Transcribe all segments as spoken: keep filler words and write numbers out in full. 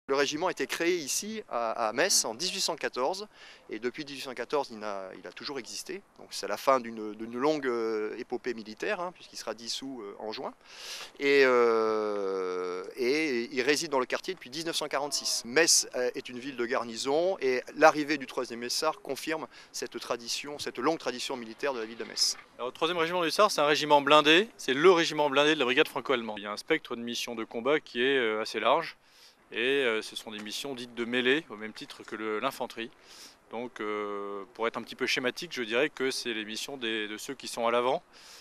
Le régiment a été créé ici, à, à Metz, en mille huit cent quatorze, et depuis mille huit cent quatorze, il a, il a toujours existé. Donc c'est la fin d'une longue euh, épopée militaire, hein, puisqu'il sera dissous euh, en juin. Et, euh, et il réside dans le quartier depuis mille neuf cent quarante-six. Metz est une ville de garnison, et l'arrivée du troisième hussards confirme cette tradition, cette longue tradition militaire de la ville de Metz. Alors, le troisième régiment de hussards, c'est un régiment blindé, c'est le régiment blindé de la brigade franco-allemande. Il y a un spectre de missions de combat qui est euh, assez large. Et euh, ce sont des missions dites de mêlée, au même titre que l'infanterie. Donc euh, pour être un petit peu schématique, je dirais que c'est les missions des, de ceux qui sont à l'avant,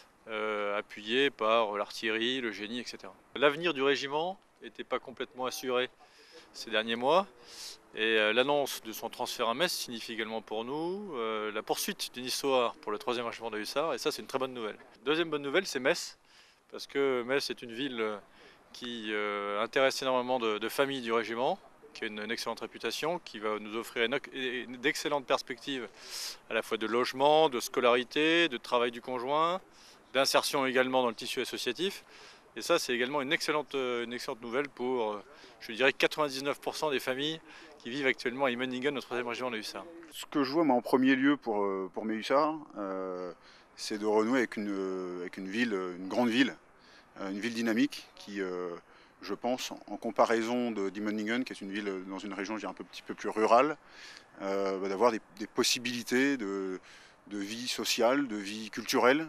euh, appuyés par l'artillerie, le génie, et cetera. L'avenir du régiment n'était pas complètement assuré ces derniers mois. Et euh, l'annonce de son transfert à Metz signifie également pour nous euh, la poursuite d'une histoire pour le troisième régiment de hussards. Et ça, c'est une très bonne nouvelle. Deuxième bonne nouvelle, c'est Metz, parce que Metz est une ville qui euh, intéresse énormément de, de familles du régiment, qui a une, une excellente réputation, qui va nous offrir d'excellentes une perspectives à la fois de logement, de scolarité, de travail du conjoint, d'insertion également dans le tissu associatif. Et ça, c'est également une excellente, une excellente nouvelle pour, je dirais, quatre-vingt-dix-neuf pour cent des familles qui vivent actuellement à Immenningen, au troisième régiment de hussards. Ce que je vois moi, en premier lieu pour, pour mes hussards, euh, c'est de renouer avec une, avec une ville, une grande ville, une ville dynamique qui, euh, je pense, en comparaison d'Immenningen, qui est une ville dans une région un peu, petit peu plus rurale, euh, va d'avoir des, des possibilités de, de vie sociale, de vie culturelle,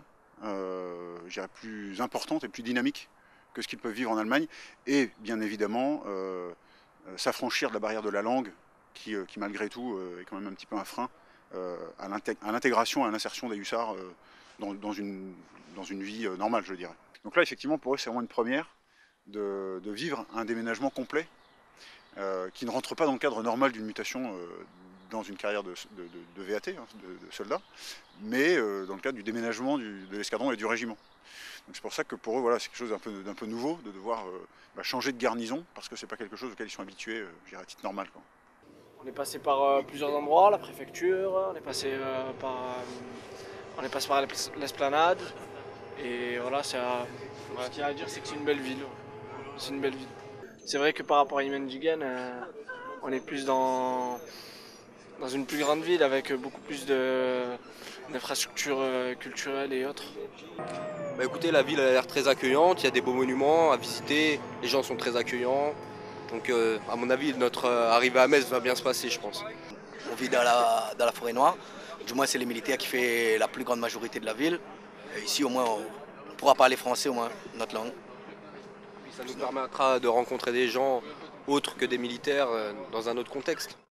euh, je dirais plus importantes et plus dynamiques que ce qu'ils peuvent vivre en Allemagne, et bien évidemment euh, s'affranchir de la barrière de la langue, qui, euh, qui malgré tout euh, est quand même un petit peu un frein euh, à l'intégration et à l'insertion des hussards euh, dans, dans, une, dans une vie euh, normale, je dirais. Donc là, effectivement, pour eux, c'est vraiment une première de, de vivre un déménagement complet euh, qui ne rentre pas dans le cadre normal d'une mutation euh, dans une carrière de, de, de, de V A T, hein, de, de soldat, mais euh, dans le cadre du déménagement du, de l'escadron et du régiment. Donc c'est pour ça que pour eux, voilà, c'est quelque chose d'un peu, d'un peu nouveau, de devoir euh, bah, changer de garnison, parce que c'est pas quelque chose auquel ils sont habitués, euh, je dirais, à titre normal, quoi. On est passé par euh, plusieurs endroits, la préfecture, on est passé euh, par, euh, on est passé par l'esplanade. Et voilà, c'est à... ce qu'il y a à dire, c'est que c'est une belle ville. C'est une belle ville. C'est vrai que par rapport à Immenningen, euh, on est plus dans, dans une plus grande ville avec beaucoup plus d'infrastructures euh, culturelles et autres. Bah écoutez, la ville a l'air très accueillante, il y a des beaux monuments à visiter, les gens sont très accueillants. Donc euh, à mon avis, notre euh, arrivée à Metz va bien se passer, je pense. On vit dans la, dans la forêt noire, du moins c'est les militaires qui font la plus grande majorité de la ville. Et ici au moins on pourra parler français, au moins notre langue. Ça nous permettra de rencontrer des gens autres que des militaires dans un autre contexte.